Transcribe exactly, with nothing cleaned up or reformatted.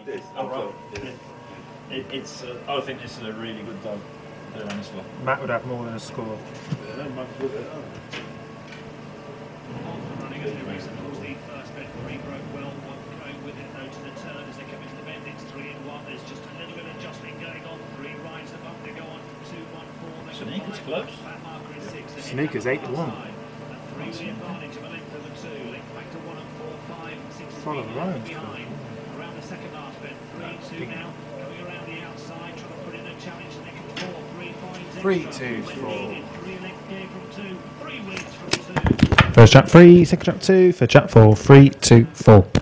like this. Oh, right. Yeah. Yeah. It, it's. Uh, I think this is a really good dog. Honestly. Matt would have more than a score. Yeah, much good. Uh, Running as the race, of course, the first bit three broke well, one going with it, no to the turn as they come into the bend. It's three and one. There's just a little bit of jostling going on. Three rides above. They go on two, one, four. Sneaker's close. That marker is six. Sneaker's eight to one. And three the advantage of a length of the two. Link back to one and four, five, six, Follow three Ryan's behind. Around the second last bend, three, two now. Going around the outside, trying to put in a challenge. They can four, three, five, Three, two, four. Three length here from two. Three leads from two. First trap three, second trap two, third trap four, three, two, four.